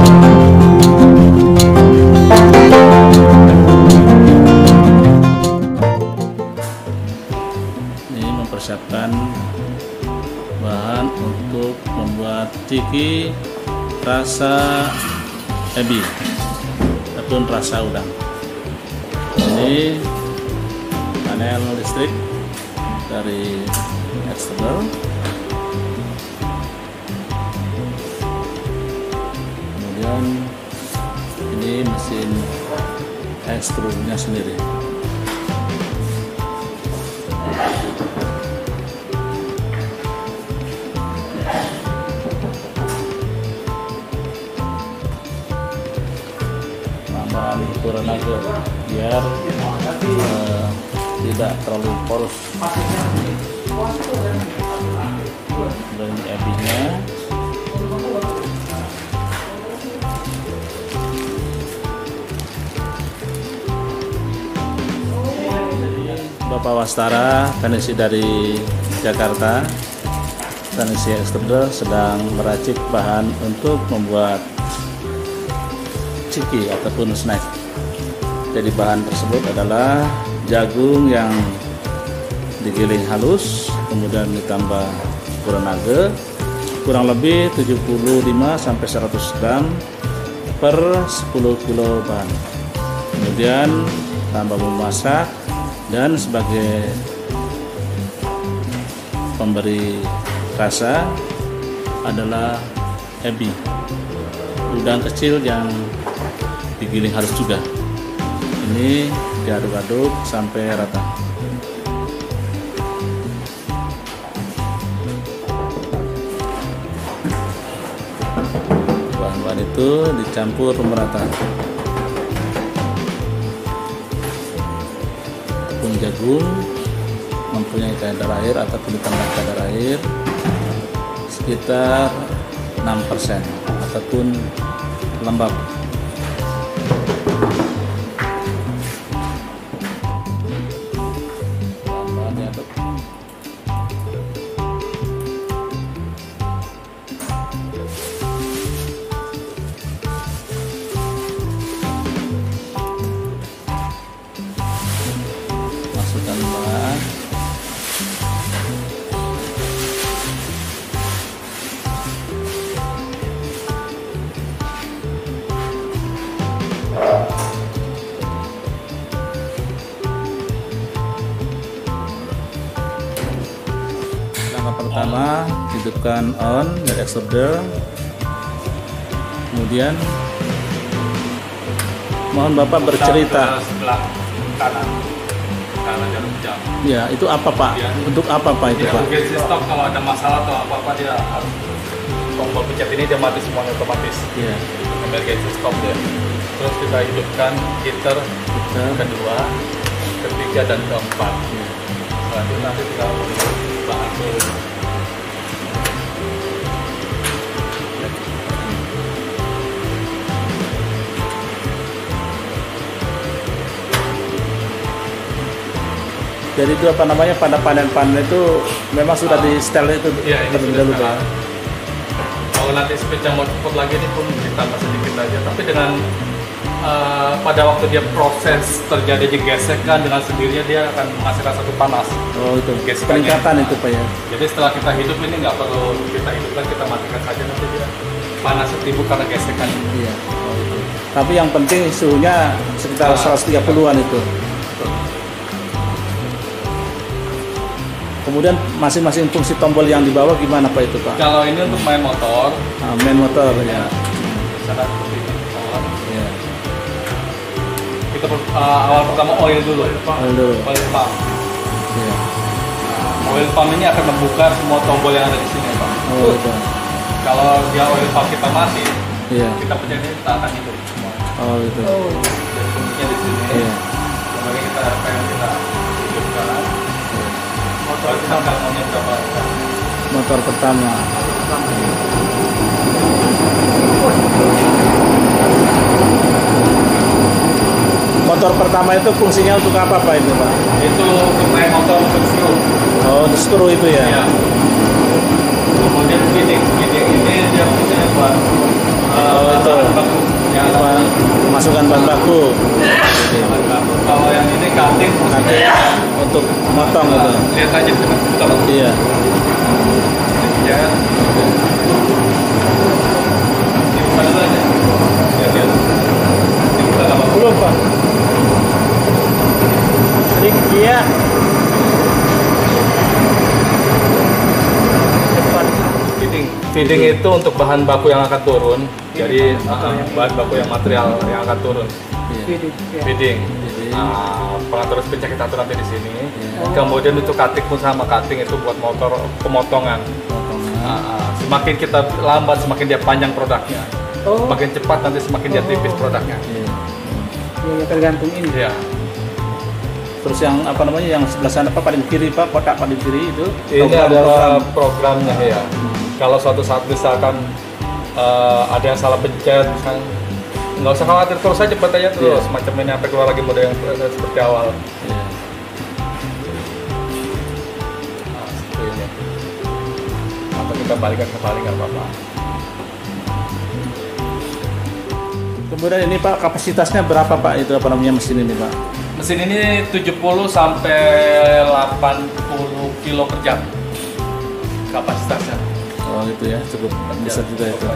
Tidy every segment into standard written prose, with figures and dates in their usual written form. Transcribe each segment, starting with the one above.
Ini mempersiapkan bahan untuk membuat ciki rasa ebi ataupun rasa udang. Ini panel listrik dari eksternal. Kemudian ini mesin ekstrudnya sendiri. Tambahan ukuran agar biar tidak terlalu poros. Dan ini ebinya. Bapak Wastara, teknisi dari Jakarta, teknisi ekstruder sedang meracik bahan untuk membuat ciki ataupun snack. Jadi bahan tersebut adalah jagung yang digiling halus, kemudian ditambah kuranage kurang lebih 75-100 gram per 10 kilo bahan. Kemudian tambah bumbu masak dan sebagai pemberi rasa adalah ebi, udang kecil yang digiling halus juga. Ini diaduk-aduk sampai rata. Bahan-bahan itu dicampur merata. Tepung jagung mempunyai kadar air ataupun ditambah kadar air sekitar 6% ataupun lembab. Masukkan bahan. Langkah pertama, hidupkan on dari extruder. Kemudian mohon Bapak bercerita. Sebelah kanan jarum jam. Ya, itu apa Pak? Ya. Untuk apa Pak itu Pak? Emergency stop, kalau ada masalah atau apa-apa dia harus tombol pencet ini dia mati semuanya otomatis. Ya. Emergency stop dia. Terus kita hidupkan heater kedua, ketiga dan keempat. Ya. Selanjutnya nanti tinggal bahan dulu. Jadi itu apa namanya, pada panen-panen itu memang sudah di setel itu terlebih dahulu Pak. Kalau nanti speednya mau cepat lagi ini pun ditambah sedikit aja. Tapi dengan pada waktu dia proses terjadi gesekan dengan sendirinya dia akan menghasilkan satu panas. Oh itu Gesekannya. peningkatan itu Pak ya. Jadi setelah kita hidup ini nggak perlu kita hidupkan, kita matikan saja nanti dia panas timbul karena gesekan. Iya. Oh itu. Tapi yang penting suhunya sekitar 130-an itu. Kemudian masing-masing fungsi tombol yang di bawah gimana Pak itu Pak? Kalau ini untuk main motor, Main motor ya. sangat seperti motor. Ya. Kita awal pertama oil dulu. Oil dulu. Oil pump. Ya. Oil pump ini akan membuka semua tombol yang ada di sini, Pak. Oh itu. Kalau dia oil pump kita mati, Iya. kita pencet ini kita akan hidup semua. Oh itu. Jadi kuncinya di sini. Iya. Sebagai kita pengen kita hidupkan. Motor kita nggak mau coba. Motor pertama. Motor pertama itu fungsinya untuk apa Pak itu Pak? Itu untuk main motor untuk skru. Oh untuk skru itu ya? Ya. Kemudian gini ini dia fungsinya buat itu. masukkan bahan baku. Kalau yang ini cutting Nanti untuk motong itu. lihat aja dengan betul. Iya. Ya. Ini bukan dulu aja. Ya, lihat. Ini kita nggak mau. Belum Pak. Sedikit ya. Feeding itu untuk bahan baku yang akan turun. Jadi bahan baku yang material yang akan turun. Feeding. Pengatur speednya kita atur nanti di sini. Kemudian untuk cutting pun sama, cutting itu buat motor pemotongan. Semakin kita lambat semakin dia panjang produknya. Semakin cepat nanti semakin dia tipis produknya. Ya, tergantung ini. Iya. Terus yang apa namanya yang sebelah sana Pak, paling kiri Pak, kotak paling kiri itu Ini adalah programnya ya. Kalau suatu saat misalkan ada yang salah pencet, misalkan nggak usah khawatir, terus aja cepat aja terus semacam ini sampai keluar lagi mode yang seperti awal. Iya. Nah, seperti ini. Atau kita balikan kembali nggak apa-apa. Kemudian ini Pak, kapasitasnya berapa Pak, itu apa namanya mesin ini Pak? Mesin ini 70 sampai 80 kilo per jam kapasitasnya. Oh gitu ya, cukup besar juga itu.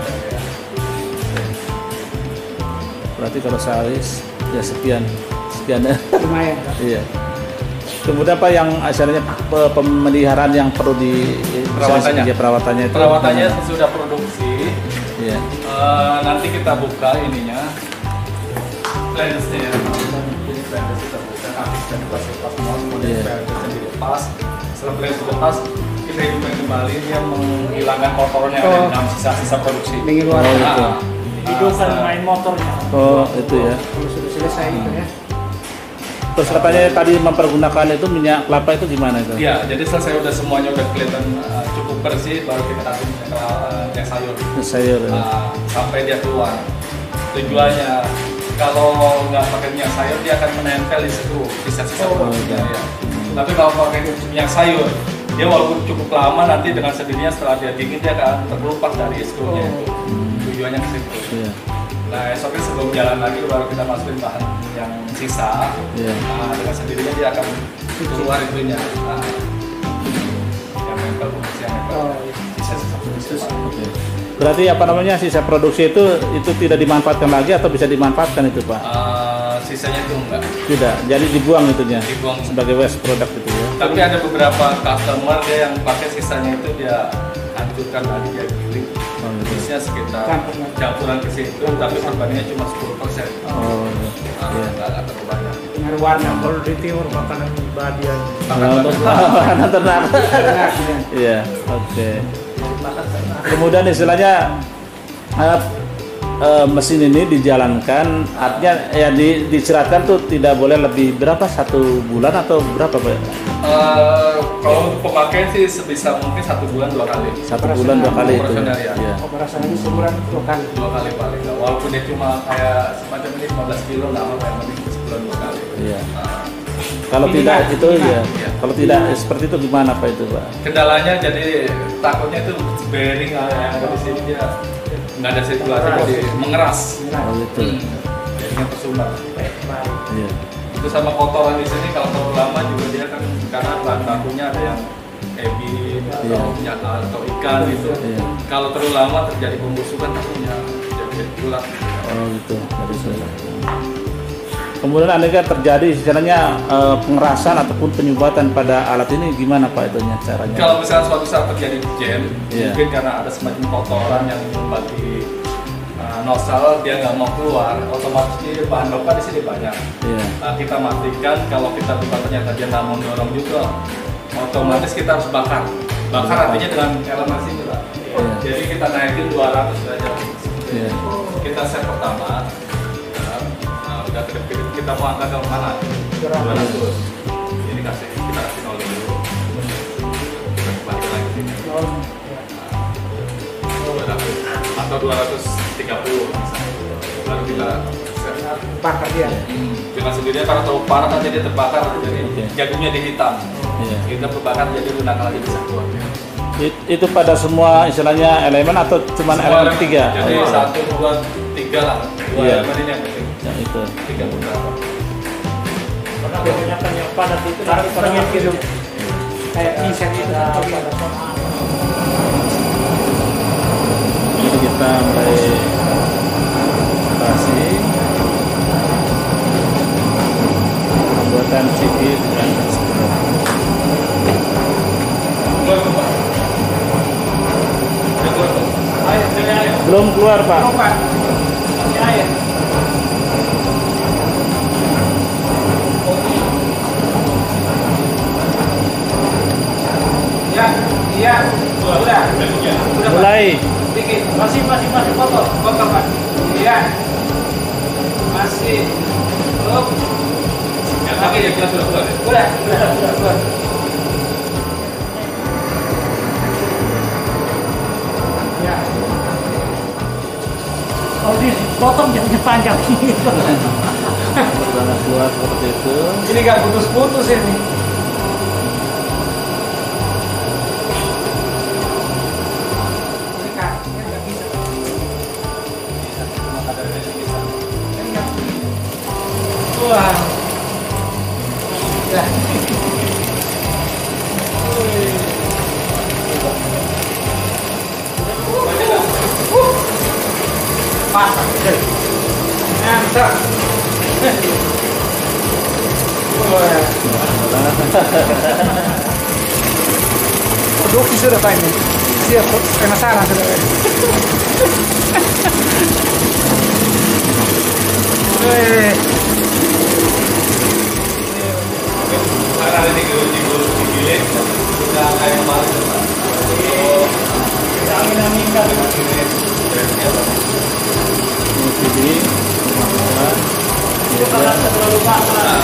Berarti kalau sehari ya sekian ya. Lumayan. Iya. Kemudian apa yang asalnya pemeliharaan yang perlu Perawatannya. perawatannya itu? Perawatannya sudah produksi. Iya. Nanti kita buka ininya. Playlistnya ya. Ini playlist kita buka. Nanti kita lepas semua. Kemudian playlistnya dilepas. Setelah playlist dilepas, kita hidupkan kembali, dia menghilangkan kotorannya yang ada di dalam sisa-sisa produksi. Mengeluarkan. gitu. Hidupkan main motornya. Oh itu ya. Kalau sudah selesai itu ya. Terus katanya tadi mempergunakan itu minyak kelapa itu gimana itu? Iya, jadi selesai udah semuanya udah kelihatan cukup bersih, baru kita kasih minyak sayur. Sayur. Ya. Sampai dia keluar. Tujuannya kalau nggak pakai minyak sayur dia akan menempel di situ sisa-sisa produknya ya. Tapi kalau pakai minyak sayur dia walaupun cukup lama nanti dengan sendirinya setelah dia dingin dia akan terkelupas dari skrunya itu. Tujuannya ke situ. Iya. Nah esoknya sebelum jalan lagi baru kita masukin bahan yang sisa. Iya. Nah, dengan sendirinya dia akan keluar itunya. Nah, yang nempel produksi yang nempel. Sisa-sisa produksi. Oke. Berarti apa namanya sisa produksi itu tidak dimanfaatkan lagi atau bisa dimanfaatkan itu Pak? Sisanya itu enggak. Tidak, jadi dibuang itunya. Dibuang. Sebagai waste product itu ya. Tapi ada beberapa customer dia yang pakai sisanya itu dia hancurkan lagi, dia giling. Bisnya sekitar campuran ke situ, tapi perbandingannya cuma 10%. Oh iya. Nggak terlalu banyak. Dengan warna kalau di timur makanan bagian. Makanan ternak. Iya, oke. Kemudian istilahnya mesin ini dijalankan, artinya ya diceratkan tuh tidak boleh lebih berapa, 1 bulan atau berapa Pak? Kalau untuk pemakai sih sebisa mungkin 1 bulan 2 kali. 1 bulan 2 kali itu. Operasional ya. Iya. Operasionalnya sebulan 2 kali. 2 kali paling nggak. Walaupun dia cuma kayak semacam ini 15 kilo nggak apa-apa, yang penting sebulan 2 kali. Iya. Kalau tidak itu ya. Kalau tidak seperti itu gimana Pak itu Pak? Kendalanya jadi takutnya itu bearing yang ada di sini dia nggak ada sirkulasi, jadi mengeras. Oh gitu. Jadinya tersumbat. Iya. Itu sama kotoran di sini kalau terlalu lama juga dia kan karena bahan bakunya ada yang ebi atau ikan gitu. Iya. Kalau terlalu lama terjadi pembusukan takutnya jadi ulat. Oh gitu. Kemudian andaikan terjadi istilahnya pengerasan ataupun penyumbatan pada alat ini gimana Pak itunya caranya? Kalau misalnya suatu saat terjadi jam, Iya. mungkin karena ada semacam kotoran yang menyumbat di nozzle dia nggak mau keluar, otomatis dia bahan bakar di sini banyak. Iya. Nah, kita matikan, kalau kita buka ternyata dia nggak mau dorong juga, otomatis kita harus bakar. Bakar artinya dengan elemen sini lah. Iya. Jadi kita naikin 200 derajat. Iya. Kita set pertama, udah kedip-kedip kita mau angkat ke mana? 200. Ini kita kasih nol dulu. Kita kembali lagi sini. 200 atau 230 misalnya. Lalu kita set. Bakar dia. Dengan sendirinya karena terlalu parah nanti dia terbakar, jadi jagungnya dihitam. Iya. Kita terbakar jadi lunak lagi bisa keluar. Itu pada semua istilahnya elemen atau cuma elemen ketiga? Jadi 1, 2, 3 lah. 2 Iya. elemen ini yang penting. Yang itu. 3 putaran. Karena kebanyakan yang padat itu nanti pada hidup kayak insek itu kan pada Ini kita mulai operasi pembuatan CD dan ekspor. Belum keluar Pak. masih air. Ya, iya, sudah. Mulai. Dikit, masih foto Pak. Iya, masih. Belum. Yang lagi ya kita sudah keluar ya? Sudah. Ya. Oh, dipotong jadinya panjang. Pertama keluar seperti itu. Ini nggak putus-putus ini. Wah. Ya. Pasang. Mantap. Wah. Produksi sudah Pak ini. Siap, penasaran sudah. Wih. Karena ada di giling, sudah kayak kemarin. Ini CD. Itu karena terlalu basah.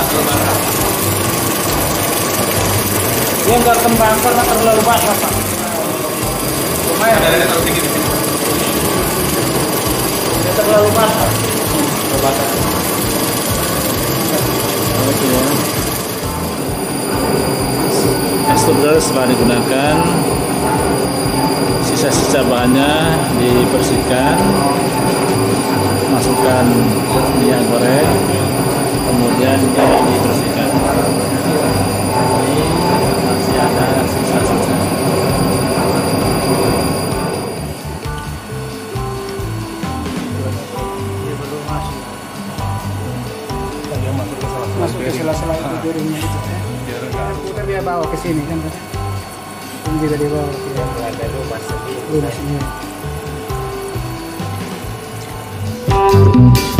Dia nggak kembang karena terlalu basah Pak. Lumayan ada terlalu tinggi di sini. Dia terlalu basah. Oke ya. Ekstruder setelah digunakan, sisa-sisa bahannya dibersihkan, masukkan minyak goreng, kemudian dibersihkan. Ini masih ada sisa-sisa. Masuk ke sela-sela itu piringnya itu ya. Kita dia bawa ke sini kan. Ini juga dia bawa ke rumah sini.